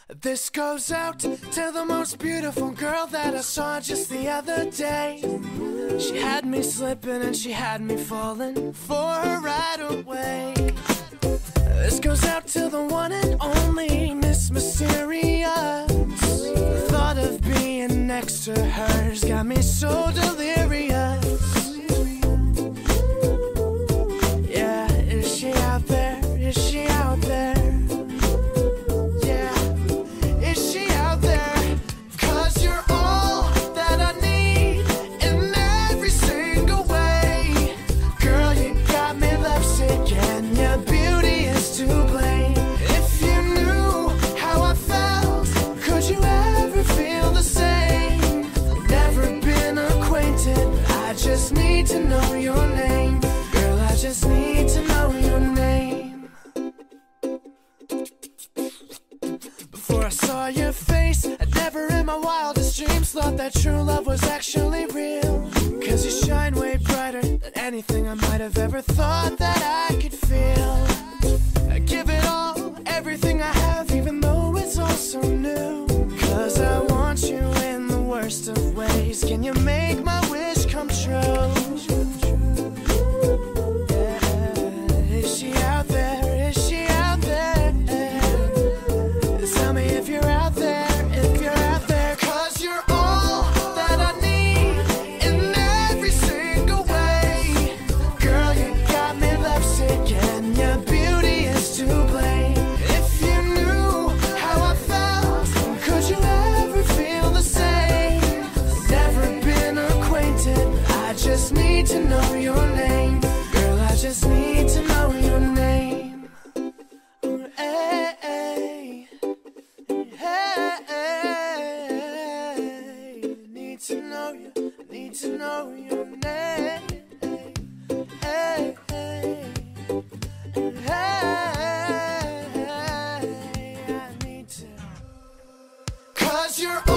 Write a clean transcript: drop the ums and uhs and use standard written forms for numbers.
This goes out to the most beautiful girl that I saw just the other day. She had me slipping and she had me falling for her right away. This goes out to the one and only Miss Mysterious. The thought of being next to her's got me so delirious. Yeah, is she out there? Is she out there? I saw your face, I'd never in my wildest dreams thought that true love was actually real. Cause you shine way brighter than anything I might have ever thought that I could feel. I give it all, everything I have, even though it's all so new. Cause I want you in the worst of ways. Can you make my wish come true? To know your name, girl, I just need to know your name. Hey, hey, hey, need to know you, need to know your name. Hey, hey, hey, I need to. 'Cause you're